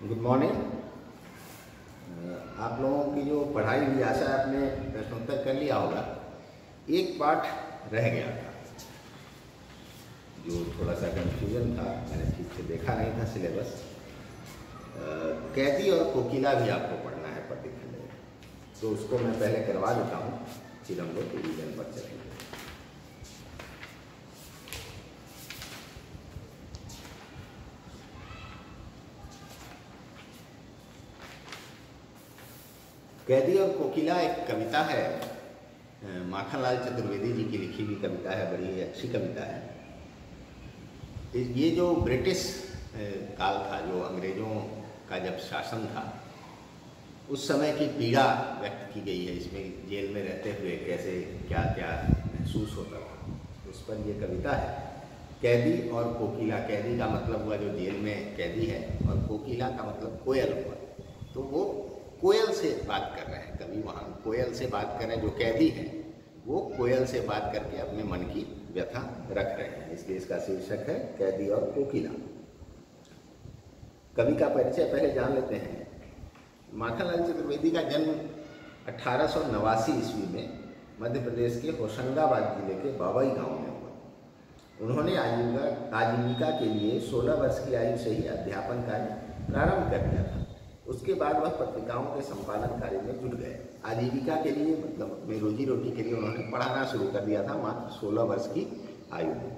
Good morning. आप लोगों की जो पढ़ाई हुई आशा आपने प्रश्नोत्तर कर लिया होगा। एक पाठ रह गया था जो थोड़ा सा कंफ्यूजन था, मैंने ठीक से देखा नहीं था सिलेबस। कैदी और कोकिला भी आपको पढ़ना है पद्यखंड में, तो उसको मैं पहले करवा देता हूँ, फिर हम लोग रिवीजन पर चलेंगे। कैदी और कोकिला एक कविता है, माखनलाल चतुर्वेदी जी की लिखी हुई कविता है, बड़ी अच्छी कविता है। ये जो ब्रिटिश काल था, जो अंग्रेज़ों का जब शासन था, उस समय की पीड़ा व्यक्त की गई है इसमें। जेल में रहते हुए कैसे क्या क्या महसूस होता था, उस पर ये कविता है। कैदी और कोकिला, कैदी का मतलब हुआ जो जेल में कैदी है, और कोकिला का मतलब कोयल हुआ। तो वो कोयल से बात कर रहे हैं, कवि वहाँ कोयल से बात कर रहे हैं। जो कैदी है वो कोयल से बात करके अपने मन की व्यथा रख रहे हैं, इसलिए इसका शीर्षक है कैदी और कोकिला। कवि का परिचय पहले जान लेते हैं। माखनलाल चतुर्वेदी का जन्म 1889 ईस्वी में मध्य प्रदेश के होशंगाबाद जिले के बाबई गांव में हुआ। उन्होंने आजीविका के लिए 16 वर्ष की आयु से ही अध्यापन कार्य प्रारंभ कर दिया था। उसके बाद वह पत्रिकाओं के संपादन कार्य में जुट गए। आजीविका के लिए मतलब अपनी रोजी रोटी के लिए उन्होंने पढ़ाना शुरू कर दिया था मात्र 16 वर्ष की आयु में,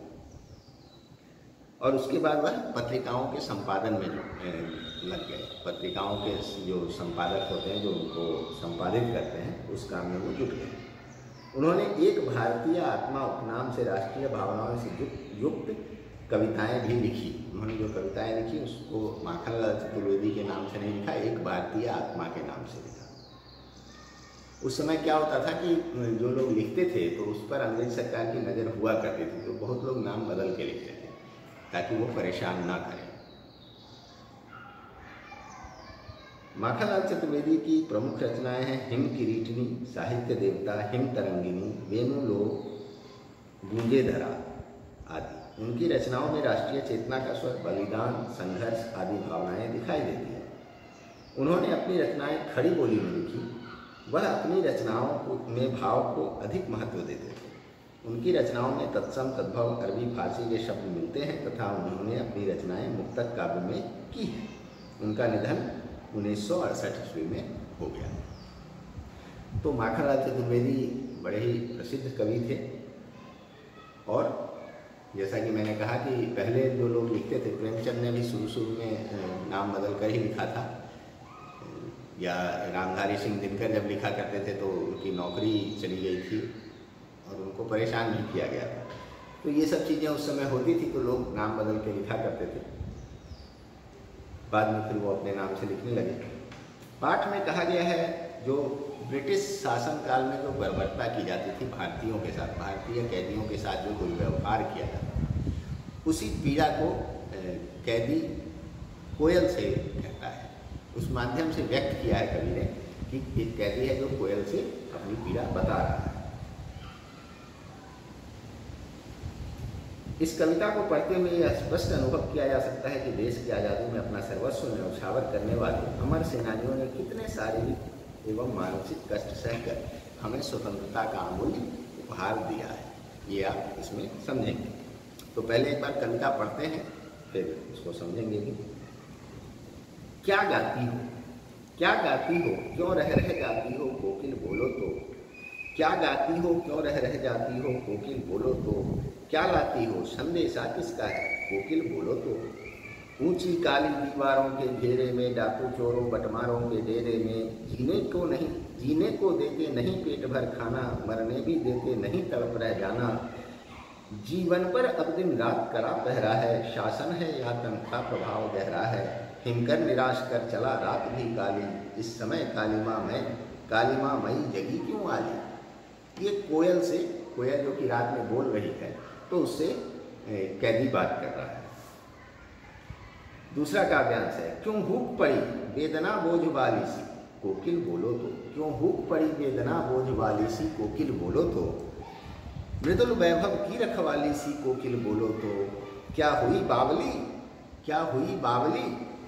और उसके बाद वह पत्रिकाओं के संपादन में लग गए। पत्रिकाओं के जो संपादक होते हैं, जो उनको संपादित करते हैं, उस काम में वो जुट गए। उन्होंने एक भारतीय आत्मा उपनाम से राष्ट्रीय भावनाओं से युक्त कविताएं भी लिखी। उन्होंने जो कविताएं लिखी उसको माखनलाल चतुर्वेदी के नाम से नहीं लिखा, एक भारतीय आत्मा के नाम से लिखा। उस समय क्या होता था कि जो लोग लिखते थे तो उस पर अंग्रेज सरकार की नज़र हुआ करती थी, तो बहुत लोग नाम बदल के लिखते थे ताकि वो परेशान ना करें। माखनलाल चतुर्वेदी की प्रमुख रचनाएं हैं हिम किरीटनी, साहित्य देवता, हिम तरंगिनी, वेणुलोक, गूंजे धरा आदि। उनकी रचनाओं में राष्ट्रीय चेतना का स्वर, बलिदान, संघर्ष आदि भावनाएं दिखाई देती हैं। उन्होंने अपनी रचनाएं खड़ी बोली में लिखी। वह अपनी रचनाओं में भाव को अधिक महत्व देते थे। उनकी रचनाओं में तत्सम, तद्भव, अरबी, फारसी के शब्द मिलते हैं तथा उन्होंने अपनी रचनाएं मुक्तक काव्य में की हैं। उनका निधन 1968 ईस्वी में हो गया। तो माखनलाल चतुर्वेदी बड़े ही प्रसिद्ध कवि थे, और जैसा कि मैंने कहा कि पहले जो लोग लिखते थे, प्रेमचंद ने भी शुरू में नाम बदल कर ही लिखा था, या रामधारी सिंह दिनकर जब लिखा करते थे तो उनकी नौकरी चली गई थी और उनको परेशान भी किया गया था। तो ये सब चीज़ें उस समय होती थी, तो लोग नाम बदल के लिखा करते थे। बाद में फिर वो अपने नाम से लिखने लगे। पाठ में कहा गया है जो ब्रिटिश शासन काल में जो बर्बरता की जाती थी भारतीयों के साथ, भारतीय कैदियों के साथ जो दुर्व्यवहार किया जाता, उसी पीड़ा को कैदी कोयल से कहता है। उस माध्यम से व्यक्त किया है कवि ने कि एक कैदी है जो कोयल से अपनी पीड़ा बता रहा है। इस कविता को पढ़ते हुए यह स्पष्ट अनुभव किया जा सकता है कि देश की आज़ादी में अपना सर्वस्व न्यौछावर करने वाले अमर सेनानियों ने कितने शारीरिक एवं मानसिक कष्ट सहकर हमें स्वतंत्रता का अमूल्य उपहार दिया है। ये आप इसमें समझेंगे। तो पहले एक बार कविता पढ़ते हैं, फिर उसको समझेंगे भी। क्या गाती हो, क्या गाती हो, क्यों रह जाती हो, कोकिल बोलो तो। क्या गाती हो, क्यों रह जाती हो, कोकिल बोलो तो। क्या लाती हो, संदेशा किसका है, कोकिल बोलो तो। ऊंची काली दीवारों के घेरे में, डाकू चोरों बटमारों के डेरे में, जीने को देते नहीं पेट भर खाना, मरने भी देते नहीं तड़प रह जाना। जीवन पर अब दिन रात कड़ा पहरा है, शासन है यातन का प्रभाव गहरा है। हिमकर निराश कर चला रात भी काली, इस समय काली माँ मई जगी क्यों आली। ये कोयल से, कोयल जो कि रात में बोल रही है, तो उससे कैदी बात कर रहा है। दूसरा काव्यांश है, क्यों हुक पड़ी वेदना बोझ वाली सी, कोकिल बोलो तो। क्यों हुक पड़ी वेदना बोझ वाली सी, कोकिल बोलो तो। मृदुल वैभव की रखवाली सी, कोकिल बोलो तो। क्या हुई बावली, क्या हुई बावली,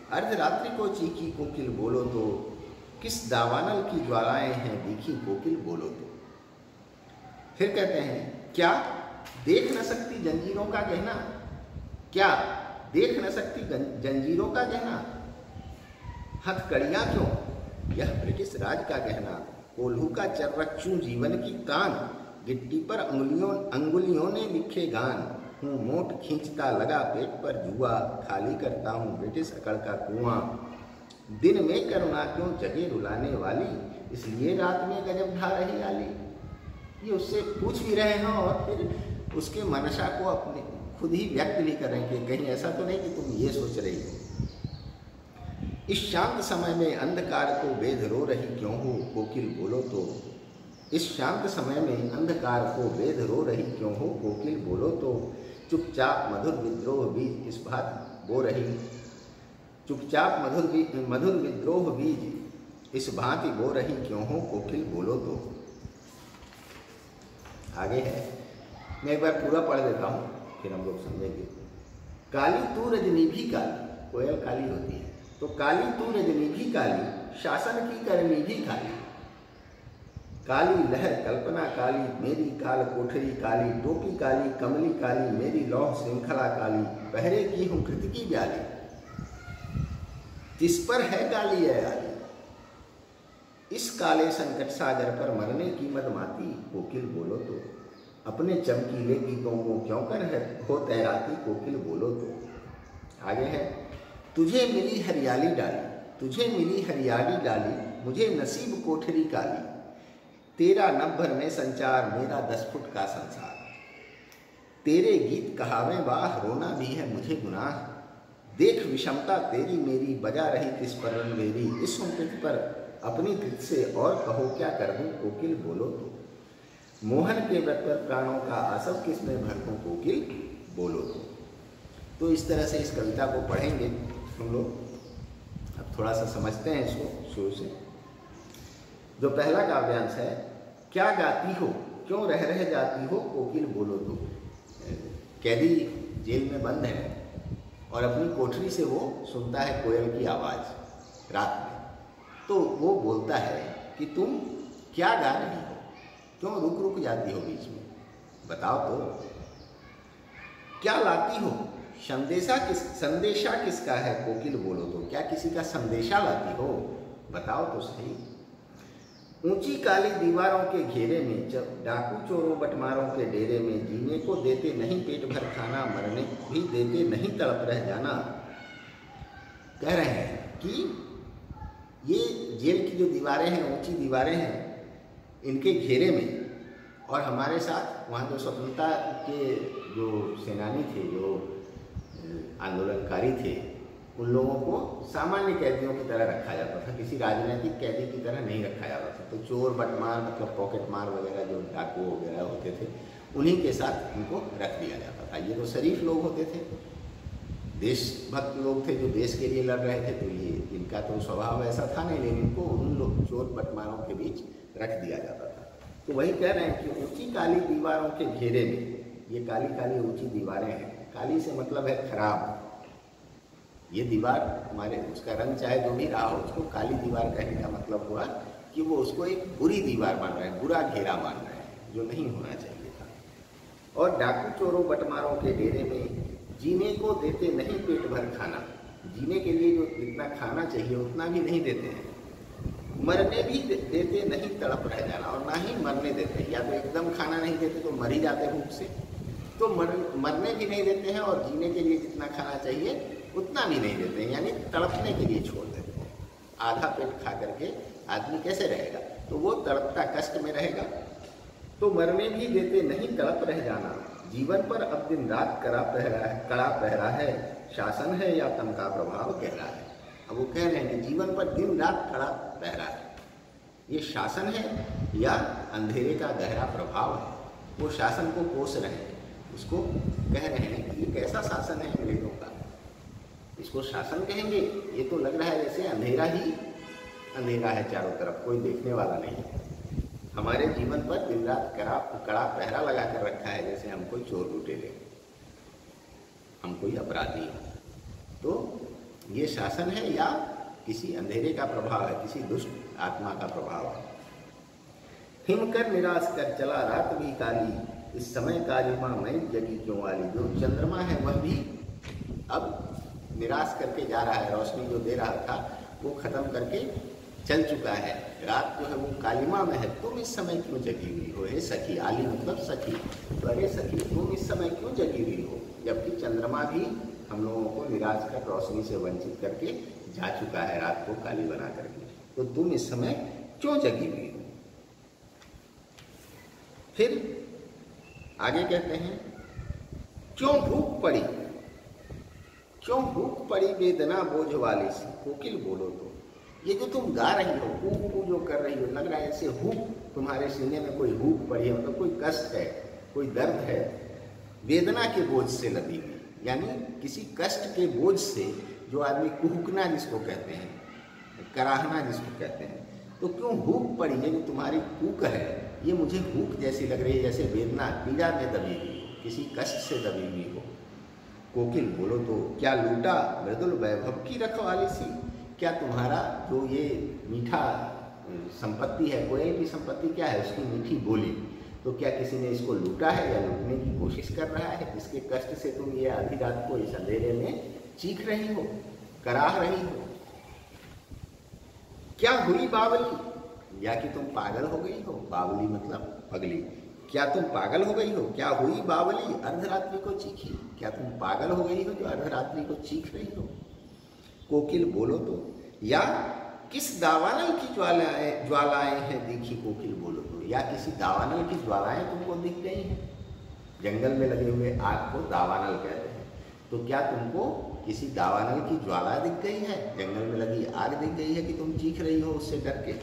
अर्धरात्रि को चीखी कोकिल बोलो तो, किस दावानल की ज्वालाएं हैं दिखी कोकिल बोलो तो। फिर कहते हैं, क्या देख न सकती जंजीरों का गहना, क्या देख न सकती जंजीरों का गहना, हथकड़ियां क्यों यह ब्रिटिश राज का गहना, कोल्हू का चर्रच्चू जीवन की तान, गिट्टी पर अंगुलियों ने लिखे गान, हूँ मोट खींचता लगा पेट पर जुआ, खाली करता हूँ ब्रिटिश अकड़ का कुआं, दिन में करुणा क्यों जगे रुलाने वाली, इसलिए रात में गजब ढा रही आली। ये उससे पूछ भी रहे हैं और फिर उसके मनसा को अपने खुद ही व्यक्त भी कर रहे हैं कि कहीं ऐसा तो नहीं कि तुम ये सोच रही हो। इस शांत समय में अंधकार को बेध रो रही क्यों हो कोकिल बोलो तो, इस शांत समय में अंधकार को बेध रो रही क्यों हो कोकिल बोलो तो, चुपचाप मधुर विद्रोह बीज इस भांति बो रही, चुपचाप मधुर विद्रोह बीज इस भांति बो रही क्यों हो कोकिल बोलो तो। आगे है, मैं एक बार पूरा पढ़ देता हूँ फिर हम लोग समझेंगे। काली तू रजनी भी काली, कोयल काली होती है, तो काली तू रजनी भी काली, शासन की करनी भी काली, काली लहर कल्पना काली, मेरी काल कोठरी काली, टोपी काली कमली काली, मेरी लौह श्रृंखला काली, पहरे की हूँ कृत की ब्याली, जिस पर है काली है आली, इस काले संकट सागर पर मरने की मदमाती कोकिल बोलो तो, अपने चमकीले गीतों को क्यों कर हो तैराती कोकिल बोलो तो। आगे है, तुझे मिली हरियाली डाली, तुझे मिली हरियाली डाली, मुझे नसीब कोठरी काली, तेरा नभर में संचार मेरा 10 फुट का संसार, तेरे गीत कहावे बाह रोना भी है मुझे गुनाह, देख विषमता तेरी मेरी बजा रही तिस पर रनवेरी, इस संकट पर अपनी कृत से और कहो क्या कर दूं कोकिल बोलो तो, मोहन के व्रत पर प्राणों का आसव किसमें भर दूं कोकिल बोलो तो इस तरह से इस कविता को पढ़ेंगे हम लोग। अब थोड़ा सा समझते हैं इसको शुरू से। जो पहला काव्यांश है, क्या गाती हो क्यों रह रह जाती हो कोकिल बोलो तो। कैदी जेल में बंद है और अपनी कोठरी से वो सुनता है कोयल की आवाज़ रात में, तो वो बोलता है कि तुम क्या गा रही हो, क्यों रुक रुक जाती हो बीच में, बताओ तो। क्या लाती हो संदेशा किसका है कोकिल बोलो तो, क्या किसी का संदेशा लाती हो, बताओ तो सही। ऊंची काली दीवारों के घेरे में, जब डाकू चोरों बटमारों के डेरे में, जीने को देते नहीं पेट भर खाना, मरने भी देते नहीं तड़प रह जाना। कह रहे हैं कि ये जेल की जो दीवारें हैं, ऊंची दीवारें हैं, इनके घेरे में और हमारे साथ वहाँ जो स्वतंत्रता के जो सेनानी थे, जो आंदोलनकारी थे, उन लोगों को सामान्य कैदियों की तरह रखा जाता था, किसी राजनीतिक कैदी की तरह नहीं रखा जाता था। तो चोर बटमार मतलब पॉकेट मार वगैरह जो डाकू वगैरह होते थे, उन्हीं के साथ उनको रख दिया जाता था। ये तो शरीफ लोग होते थे, देशभक्त लोग थे जो देश के लिए लड़ रहे थे, तो ये इनका तो स्वभाव ऐसा था नहीं, लेकिन इनको उन लोग चोर बटमारों के बीच रख दिया जाता था। तो वही कह रहे हैं कि ऊंची काली दीवारों के घेरे में, ये काली काली ऊंची दीवारें हैं, काली से मतलब है खराब। ये दीवार हमारे, उसका रंग चाहे जो भी रहा हो, उसको काली दीवार कहने का मतलब हुआ कि वो उसको एक बुरी दीवार मान रहे हैं, बुरा घेरा मान रहे हैं, जो नहीं होना चाहिए था। और डाकू चोरों बटमारों के डेरे में, जीने को देते नहीं पेट भर खाना, जीने के लिए जो जितना खाना चाहिए उतना भी नहीं देते हैं, मरने भी देते नहीं तड़प रह जाना, और ना ही मरने देते हैं। या तो एकदम खाना नहीं देते तो मर ही जाते भूख से, तो मरने भी नहीं देते हैं, और जीने के लिए जितना खाना चाहिए उतना भी नहीं देते हैं, यानी तड़पने के लिए छोड़ देते हैं। आधा पेट खा करके आदमी कैसे रहेगा, तो वो तड़पता कष्ट में रहेगा। तो मरने भी देते नहीं तड़प रह जाना, जीवन पर अब दिन रात कड़ा पहरा है, शासन है या तन का प्रभाव गहरा है। अब वो कह रहे हैं कि जीवन पर दिन रात कड़ा पहरा है, ये शासन है या अंधेरे का गहरा प्रभाव है। वो शासन को कोस रहे हैं, उसको कह रहे हैं कि ये कैसा शासन है अंग्रेजों का, इसको शासन कहेंगे। ये तो लग रहा है जैसे अंधेरा ही अंधेरा है, चारों तरफ कोई देखने वाला नहीं है। हमारे जीवन पर दिन रात कड़ा पहरा लगा कर रखा है, जैसे हम कोई चोर लुटेरे, हम कोई अपराधी। तो ये शासन है या किसी अंधेरे का प्रभाव है, किसी दुष्ट आत्मा का प्रभाव है। हिम कर निराश कर चला रात भी काली, इस समय कालिमा मैं जगी क्यों वाली। जो चंद्रमा है वह भी अब निराश करके जा रहा है, रोशनी जो दे रहा था वो खत्म करके चल चुका है। रात जो है वो कालिमा में है, तुम इस समय क्यों जगी हुई हो हे सखी। आली मतलब सखी, तो अरे सखी तुम इस समय क्यों जगी हुई हो, जबकि चंद्रमा भी हम लोगों को निराश कर रोशनी से वंचित करके जा चुका है, रात को काली बना करके, तो तुम इस समय क्यों जगी हुई हो। फिर आगे कहते हैं क्यों भूख पड़ी, क्यों भूख पड़ी वेदना बोझ वाली सी, कोकिल बोलो तो। ये जो तुम गा रही हो, कू जो कर रही हो, लग रहा है ऐसे हुक तुम्हारे सीने में कोई हुक पड़ी है, मतलब कोई कष्ट है, कोई दर्द है, वेदना के बोझ से लदी हुई, यानी किसी कष्ट के बोझ से जो आदमी कुहुकना जिसको कहते हैं, कराहना जिसको कहते हैं, तो क्यों हुक पड़ी। ये जो तुम्हारी कूक है ये मुझे हुक जैसी लग रही है, जैसे वेदना पीड़ा में दबी हुई हो, किसी कष्ट से दबी हुई हो। कोकिल बोलो तो क्या लूटा मृदुल वैभव की रखवाली सी, क्या तुम्हारा जो ये मीठा संपत्ति है, कोयल की संपत्ति क्या है, उसकी मीठी बोली, तो क्या किसी ने इसको लूटा है या लूटने की कोशिश कर रहा है। इसके कष्ट से तुम ये आधी रात को इस अंधेरे में चीख रही हो, कराह रही हो। क्या हुई बावली, या कि तुम पागल हो गई हो, बावली मतलब पगली, क्या तुम पागल हो गई हो। क्या हुई बावली अर्धरात्रि को चीखी, क्या तुम पागल हो गई हो जो अर्धरात्रि को चीख रही हो। कोकिल बोलो तो या किस दावानल की ज्वालाएं हैं दिखी, कोकिल बोलो तो, या किसी दावानल की ज्वालाएं तुमको दिख गई हैं। जंगल में लगे हुए आग को दावानल कहते हैं, तो क्या तुमको किसी दावानल की ज्वाला दिख गई है, जंगल में लगी आग दिख गई है कि तुम चीख रही हो उससे डर के।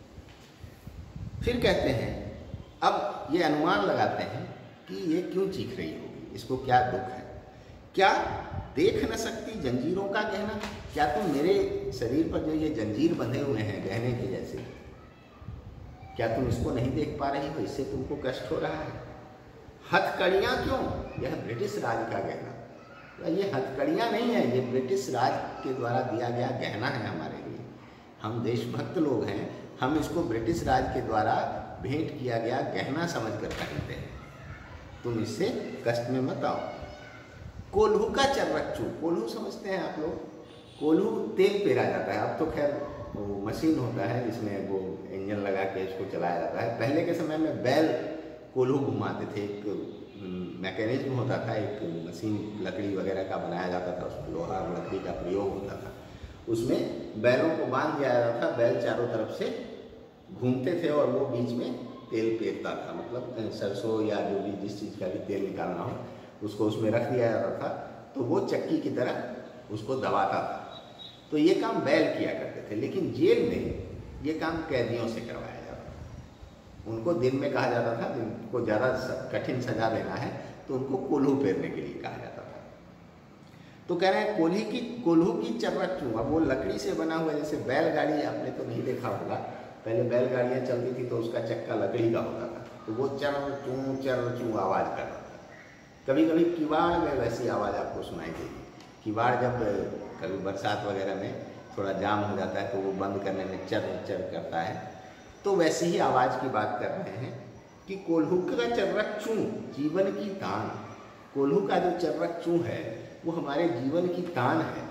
फिर कहते हैं अब ये अनुमान लगाते हैं कि ये क्यों चीख रही होगी, इसको क्या दुख है। क्या देख न सकती जंजीरों का गहना, क्या तुम मेरे शरीर पर जो ये जंजीर बंधे हुए हैं गहने के जैसे, क्या तुम इसको नहीं देख पा रही हो, इससे तुमको कष्ट हो रहा है। हथकड़ियाँ क्यों, यह ब्रिटिश राज का गहना, ये हथकड़ियाँ नहीं है, ये ब्रिटिश राज के द्वारा दिया गया गहना है हमारे लिए। हम देशभक्त लोग हैं, हम इसको ब्रिटिश राज के द्वारा भेंट किया गया गहना समझ कर पहनते हैं, तुम इससे कष्ट में मत आओ। कोल्हू का चर्रच्चू, कोल्हू समझते हैं आप लोग, कोल्हू तेल पेरा जाता है, अब तो खैर वो मशीन होता है जिसमें वो इंजन लगा के इसको चलाया जाता है। पहले के समय में बैल कोल्हू घुमाते थे, एक मैकेनिज्म होता था, एक मशीन लकड़ी वगैरह का बनाया जाता था, उसमें लोहा और लकड़ी का प्रयोग होता था, उसमें बैलों को बांध दिया जाता था, बैल चारों तरफ से घूमते थे और वो बीच में तेल पेरता था, मतलब सरसों या जो भी जिस चीज़ का भी तेल निकालना हो उसको उसमें रख दिया जाता था, तो वो चक्की की तरह उसको दबाता था। तो ये काम बैल किया करते थे, लेकिन जेल में ये काम कैदियों से करवाया जाता था। उनको दिन में कहा जाता था, जिनको ज़्यादा कठिन सजा देना है तो उनको कोल्हू पेरने के लिए कहा जाता था। तो कह रहे हैं कोल्हू की चर्रच्चू, अब वो लकड़ी से बना हुआ, जैसे बैलगाड़ी आपने तो नहीं देखा होगा, पहले बैलगाड़ियाँ चलती थी तो उसका चक्का लकड़ी का होता था, तो वो चर्रच्चू आवाज़ करता था। कभी कभी किवाड़ में वैसी आवाज़ आपको सुनाई देगी। किवाड़ जब कभी बरसात वगैरह में थोड़ा जाम हो जाता है तो वो बंद करने में चर करता है, तो वैसी ही आवाज़ की बात कर रहे हैं कि कोल्हू का चर्रच्चू जीवन की तान, कोल्हू का जो चर्रच्चू है वो हमारे जीवन की तान है।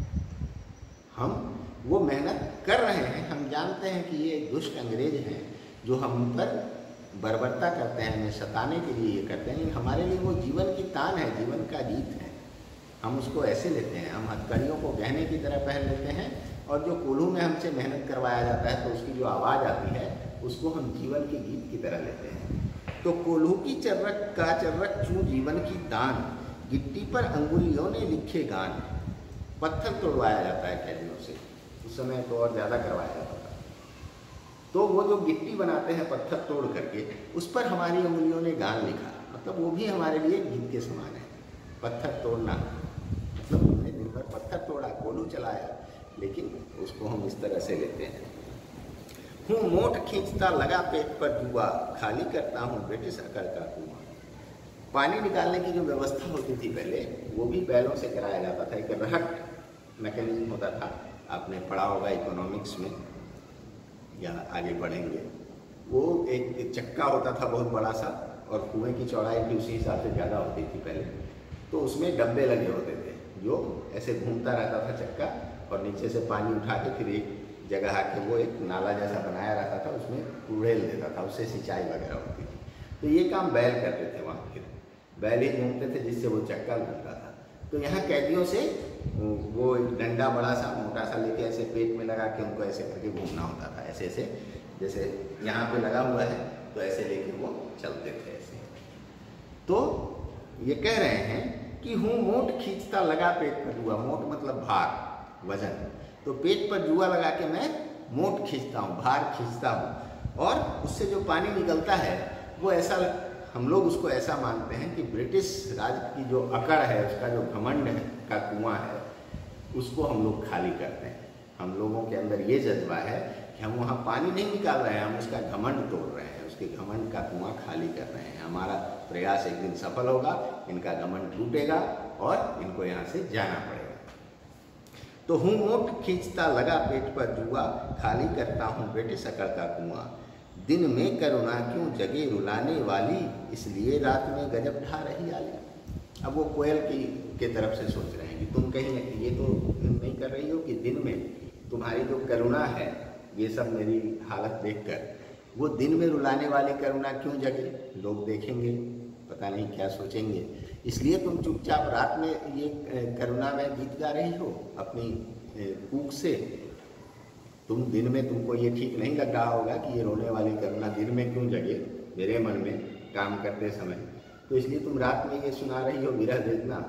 हम वो मेहनत कर रहे हैं, हम जानते हैं कि ये दुष्ट अंग्रेज हैं जो हम पर बर्बरता करते हैं, हमें सताने के लिए ये करते हैं, हमारे लिए वो जीवन की तान है, जीवन का गीत है। हम उसको ऐसे लेते हैं, हम हथकड़ियों को गहने की तरह पहन लेते हैं, और जो कोल्हू में हमसे मेहनत करवाया जाता है तो उसकी जो आवाज़ आती है उसको हम जीवन के गीत की तरह लेते हैं। तो कोल्हू की चर्रच्चू जीवन की तान, गिट्टी पर अंगुलियों ने लिखे गान। पत्थर तोड़वाया जाता है कैदियों से, उस समय तो और ज़्यादा करवाया जाता था, तो वो जो गिट्टी बनाते हैं पत्थर तोड़ करके, उस पर हमारी अंगुलियों ने गान लिखा, मतलब वो भी हमारे लिए गीत के समान है। पत्थर तोड़ना मतलब हमने दिन भर पत्थर तोड़ा, कोल्हू चलाया, लेकिन उसको हम इस तरह से लेते हैं। हूँ मोट खींचता लगा पेट पर जुआ, खाली करता हूँ ब्रिटिश अकड़ का कुआं। पानी निकालने की जो व्यवस्था होती थी पहले, वो भी बैलों से कराया जाता था। एक रहट मैकेनिज्म होता था, आपने पढ़ा होगा इकोनॉमिक्स में या आगे पढ़ेंगे। वो एक चक्का होता था बहुत बड़ा सा, और कुएं की चौड़ाई भी उसी हिसाब से ज़्यादा होती थी पहले। तो उसमें डब्बे लगे होते थे जो ऐसे घूमता रहता था चक्का, और नीचे से पानी उठा के फिर एक जगह आके वो एक नाला जैसा बनाया रहता था, उसमें उड़ेल देता था, उससे सिंचाई वगैरह होती थी। तो ये काम बैल करते थे वहाँ, फिर बैल ही घूमते थे जिससे वो चक्का घूमता था। तो यहाँ कैदियों से वो एक डंडा बड़ा सा मोटा सा लेके ऐसे पेट में लगा के उनको ऐसे करके घूमना होता था, ऐसे ऐसे, जैसे यहाँ पे लगा हुआ है तो ऐसे लेके वो चलते थे ऐसे। तो ये कह रहे हैं कि हूँ मोट खींचता लगा पेट पर जुआ, मोट मतलब भार, वजन, तो पेट पर जुआ लगा के मैं मोट खींचता हूँ, भार खींचता हूँ, और उससे जो पानी निकलता है वो ऐसा, हम लोग उसको ऐसा मानते हैं कि ब्रिटिश राज की जो अकड़ है, उसका जो घमंड है का कुआं है, उसको हम लोग खाली करते हैं। हम लोगों के अंदर ये जज्बा है कि हम वहाँ पानी नहीं निकाल रहे हैं, हम उसका घमंड तोड़ रहे हैं, उसके घमंड का कुआं खाली कर रहे हैं। हमारा प्रयास एक दिन सफल होगा, इनका घमंड टूटेगा और इनको यहाँ से जाना पड़ेगा। तो हूँ मोट खींचता लगा पेट पर जुआ, खाली करता हूँ ब्रिटिश अकड़ का कुआं। दिन में करुणा क्यों जगे रुलाने वाली, इसलिए रात में गजब ढा रही आली। अब वो कोयल के तरफ से सोच रहे हैं कि तुम कहीं ये तो नहीं कर रही हो कि दिन में तुम्हारी जो करुणा है, ये सब मेरी हालत देखकर, वो दिन में रुलाने वाली करुणा क्यों जगे, लोग देखेंगे, पता नहीं क्या सोचेंगे, इसलिए तुम चुपचाप रात में ये करुणा में गीत गा रही हो अपनी कूक से। तुम दिन में, तुमको ये ठीक नहीं लग रहा होगा कि ये रोने वाली करुणा दिन में क्यों जगे मेरे मन में काम करते समय, तो इसलिए तुम रात में ये सुना रही हो विरह वेदना।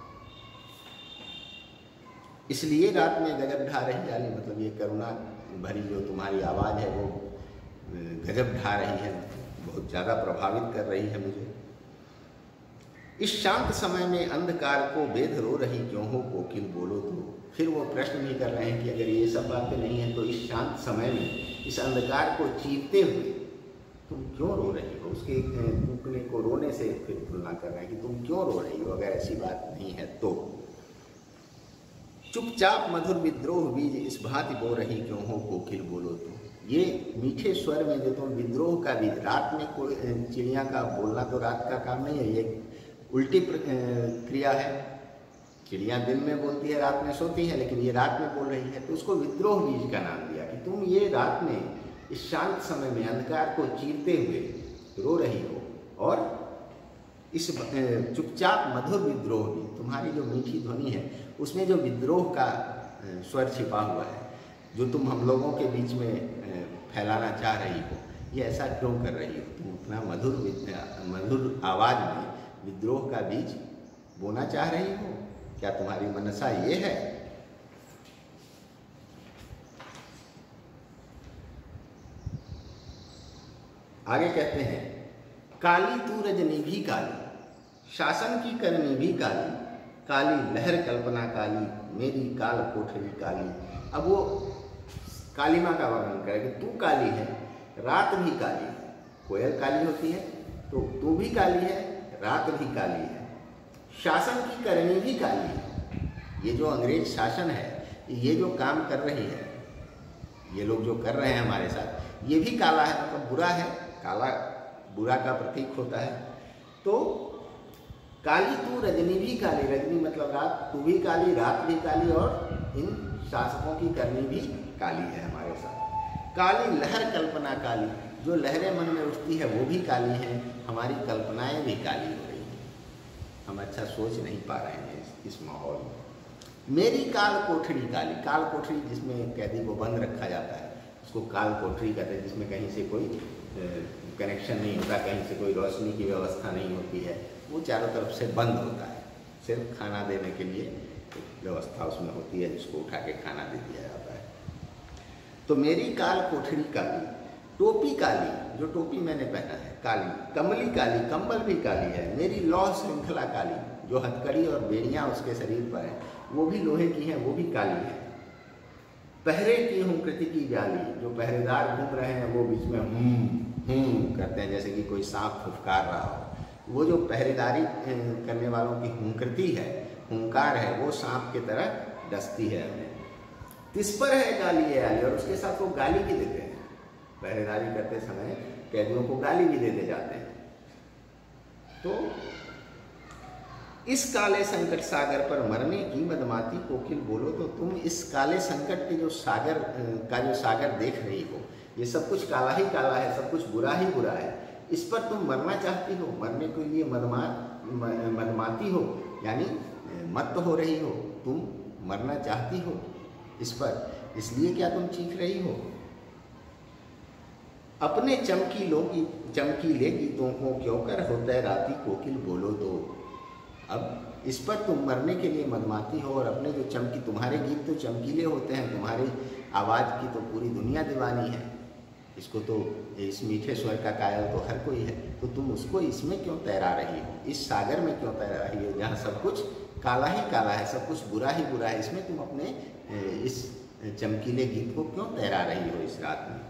इसलिए रात में गजब ढा रही आली, मतलब ये करुणा भरी जो तुम्हारी आवाज़ है वो गजब ढा रही है, बहुत ज़्यादा प्रभावित कर रही है मुझे। इस शांत समय में अंधकार को बेध रो रही क्यों हो कोकिल बोलो तो। फिर वो प्रश्न भी कर रहे हैं कि अगर ये सब बातें नहीं हैं तो इस शांत समय में, इस अंधकार को चीरते हुए तुम क्यों रो रही हो। उसके कूकने को रोने से फिर तुलना कर रहे हैं कि तुम क्यों रो रही हो अगर ऐसी बात नहीं है तो। चुपचाप मधुर विद्रोह बीज इस भांति बो रही क्यों हो कोकिल बोलो तो। ये मीठे स्वर में जो तुम विद्रोह का बीज, रात में कोई चिड़िया का बोलना तो रात का काम नहीं है, ये उल्टी क्रिया है। चिड़िया दिन में बोलती है, रात में सोती है, लेकिन ये रात में बोल रही है, तो उसको विद्रोह बीज का नाम दिया कि तुम ये रात में इस शांत समय में अंधकार को चीरते हुए रो रही हो, और इस चुपचाप मधुर विद्रोह भी, तुम्हारी जो मीठी ध्वनि है उसमें जो विद्रोह का स्वर छिपा हुआ है, जो तुम हम लोगों के बीच में फैलाना चाह रही हो, ये ऐसा क्यों कर रही हो। तुम अपना मधुर आवाज़ में विद्रोह का बीज बोना चाह रही हो, क्या तुम्हारी मनसा ये है। आगे कहते हैं, काली तू रजनी भी काली, शासन की करनी भी काली, काली लहर कल्पना काली, मेरी काल कोठरी काली। अब वो कालिमा का वर्णन करे कि तू काली है, रात भी काली है। कोयल काली होती है तो तू भी काली है, रात भी काली है, शासन की करनी भी काली है। ये जो अंग्रेज शासन है, ये जो काम कर रही है, ये लोग जो कर रहे हैं हमारे साथ, ये भी काला है, मतलब बुरा है। काला बुरा का प्रतीक होता है। तो काली तू रजनी भी काली, रजनी मतलब रात, तू भी काली, रात भी काली, और इन शासकों की करनी भी काली है हमारे साथ। काली लहर कल्पना काली, जो लहरें मन में उठती है वो भी काली हैं, हमारी कल्पनाएं भी काली हो रही हैं, हम अच्छा सोच नहीं पा रहे हैं इस माहौल में। मेरी काल कोठरी काली, काल कोठरी जिसमें कैदी को बंद रखा जाता है उसको काल कोठरी कहते हैं, जिसमें कहीं से कोई कनेक्शन नहीं होता, कहीं से कोई रोशनी की व्यवस्था नहीं होती है, वो चारों तरफ से बंद होता है। सिर्फ खाना देने के लिए व्यवस्था उसमें होती है, जिसको उठा के खाना दे दिया जाता है। तो मेरी काल कोठरी काली, टोपी काली, जो टोपी मैंने पहना है काली, कमली काली, कंबल भी काली है। मेरी लौह श्रृंखला काली, जो हथकड़ी और बेड़ियाँ उसके शरीर पर हैं वो भी लोहे की हैं, वो भी काली है। पहरे की हूँ कृति की जाली, जो पहरेदार घूम रहे हैं वो बीच में करते हैं जैसे कि कोई सांप फुफकार रहा हो। वो जो पहरेदारी करने वालों की हुंकृति है, हुंकार है, वो सांप की तरह डसती है हमें। तिस पर है गाली है आली, और उसके साथ वो गाली भी देते हैं। पहरेदारी करते समय कैदियों को गाली भी देते जाते हैं। तो इस काले संकट सागर पर मरने की मदमाती कोकिल बोलो तो तुम इस काले संकट के जो सागर का जो सागर देख रही हो, ये सब कुछ काला ही काला है, सब कुछ बुरा ही बुरा है, इस पर तुम मरना चाहती हो, मरने के लिए मदमाती हो, यानी मत हो रही हो, तुम मरना चाहती हो इस पर, इसलिए क्या तुम चीख रही हो? अपने चमकीले गीतों को क्यों कर होता है राती कोकिल बोलो तो। अब इस पर तुम मरने के लिए मदमाती हो, और अपने जो तुम्हारे गीत तो चमकीले होते हैं, तुम्हारी आवाज़ की तो पूरी दुनिया दीवानी है, इसको तो इस मीठे स्वर का कायल तो हर कोई है, तो तुम उसको इसमें क्यों तैरा रही हो, इस सागर में क्यों तैरा रही हो जहाँ सब कुछ काला ही काला है, सब कुछ बुरा ही बुरा है, इसमें तुम अपने इस चमकीले गीत को क्यों तैरा रही हो इस रात में।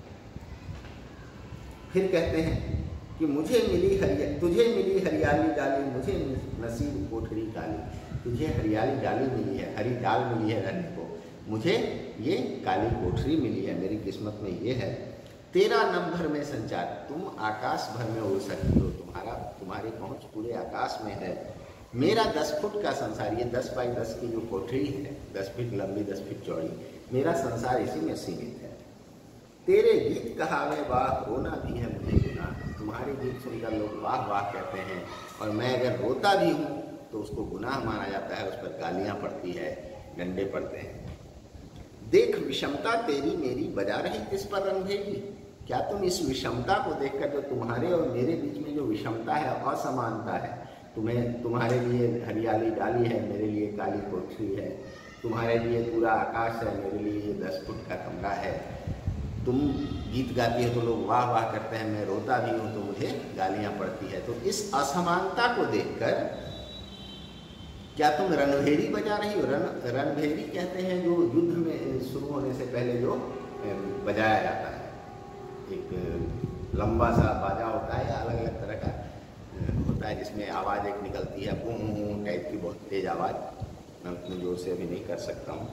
फिर कहते हैं कि तुझे मिली हरियाली डाली, मुझे नसीब कोठरी काली। तुझे हरियाली डाली मिली है, हरी डाल मिली है रहने को, मुझे ये काली कोठरी मिली है, मेरी किस्मत में ये है। तेरा नभ भर में संचार, तुम आकाश भर में उड़ सकती हो, तुम्हारी पहुंच पूरे आकाश में है। मेरा 10 फुट का संसार, ये 10 बाई 10 की जो कोठरी है, 10 फीट लंबी 10 फीट चौड़ी, मेरा संसार इसी में सीमित है। तेरे गीत कहावे वाह, रोना भी है मुझे गुनाह। तुम्हारे गीत सुनकर लोग वाह वाह कहते हैं, और मैं अगर रोता भी हूँ तो उसको गुनाह माना जाता है, उस पर गालियाँ पड़ती है, डंडे पड़ते हैं। देख विषमता तेरी मेरी बजा रही किस पर रंग भेगी। क्या तुम इस विषमता को देखकर, जो तुम्हारे और मेरे बीच में जो विषमता है, असमानता है, तुम्हारे लिए हरियाली डाली है, मेरे लिए काली कोठरी है, तुम्हारे लिए पूरा आकाश है, मेरे लिए ये 10 फुट का कमरा है, तुम गीत गाती हो तो लोग वाह वाह करते हैं, मैं रोता भी हूँ तो मुझे गालियाँ पड़ती है। तो इस असमानता को देखकर क्या तुम रणभेरी बजा रही हो। रणभेरी कहते हैं जो युद्ध में शुरू होने से पहले जो बजाया जाता है, एक लंबा सा बाजा होता है, या अलग अलग तरह का होता है, जिसमें आवाज़ एक निकलती है, बूम टाइप की बहुत तेज आवाज़, मैं उतनी जोर से अभी नहीं कर सकता हूँ।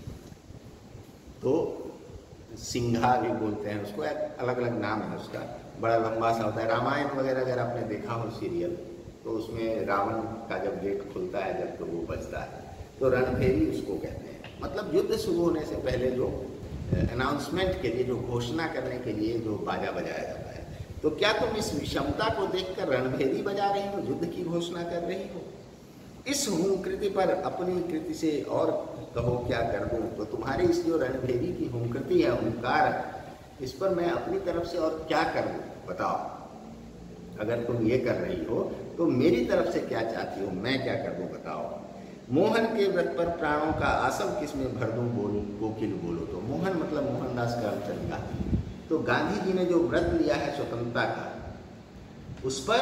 तो सिंघा भी बोलते हैं उसको, अलग अलग नाम है उसका, बड़ा लंबा सा होता है। रामायण वगैरह अगर आपने देखा हो सीरियल, तो उसमें रावण का जब गेट खुलता है, जब तो वो बजता है, तो रणभेरी उसको कहते हैं। मतलब युद्ध शुरू होने से पहले जो अनाउंसमेंट के लिए, जो घोषणा करने के लिए जो बाजा बजाया जाता है। तो क्या तुम इस विषमता को देखकर रणभेरी बजा रही हो, युद्ध की घोषणा कर रही हो। इस हूँ कृति पर अपनी कृति से और कहो क्या कर दूँ। तो तुम्हारी इस जो रणभेरी की हूँ कृति है, हुंकार, इस पर मैं अपनी तरफ से और क्या कर दूँ बताओ। अगर तुम ये कर रही हो तो मेरी तरफ से क्या चाहती हो, मैं क्या कर दूँ बताओ। मोहन के व्रत पर प्राणों का आसव किसमें भर दूँ कोकिल बोलो तो। मोहन मतलब मोहनदास करमचंद गांधी। तो गांधी जी ने जो व्रत लिया है स्वतंत्रता का, उस पर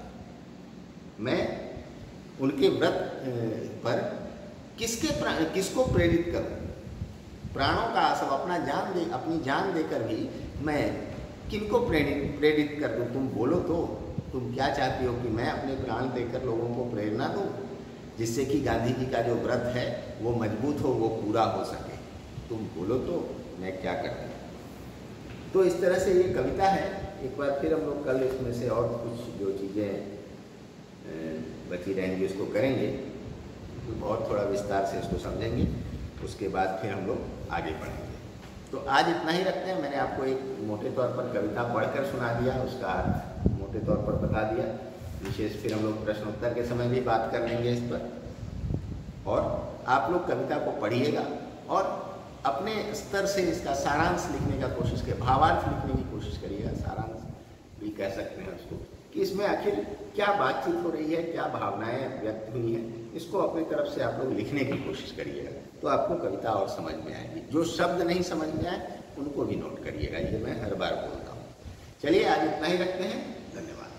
मैं उनके व्रत पर किसको प्रेरित करूं। प्राणों का आसव, अपनी जान देकर भी मैं किनको प्रेरित कर दूं। तुम बोलो तो, तुम क्या चाहती हो कि मैं अपने प्राण देकर लोगों को प्रेरणा दूं, जिससे कि गांधी जी का जो व्रत है वो मजबूत हो, वो पूरा हो सके। तुम बोलो तो मैं क्या करती। तो इस तरह से ये कविता है। एक बार फिर हम लोग कल इसमें से और कुछ जो चीज़ें बची रहेंगी उसको करेंगे, तो बहुत थोड़ा विस्तार से इसको समझेंगे, उसके बाद फिर हम लोग आगे बढ़ेंगे। तो आज इतना ही रखते हैं। मैंने आपको एक मोटे तौर पर कविता पढ़कर सुना दिया, उसका अर्थ मोटे तौर पर बता दिया। विशेष फिर हम लोग प्रश्नोत्तर के समय भी बात कर लेंगे इस पर। और आप लोग कविता को पढ़िएगा और अपने स्तर से इसका सारांश लिखने का कोशिश करिए, भावार्थ लिखने की कोशिश करिएगा, सारांश भी कह सकते हैं उसको, कि इसमें आखिर क्या बातचीत हो रही है, क्या भावनाएं व्यक्त हुई हैं, इसको अपनी तरफ से आप लोग लिखने की कोशिश करिएगा, तो आपको कविता और समझ में आएगी। जो शब्द नहीं समझ में आए उनको भी नोट करिएगा, ये मैं हर बार बोलता हूँ। चलिए आज इतना ही रखते हैं, धन्यवाद।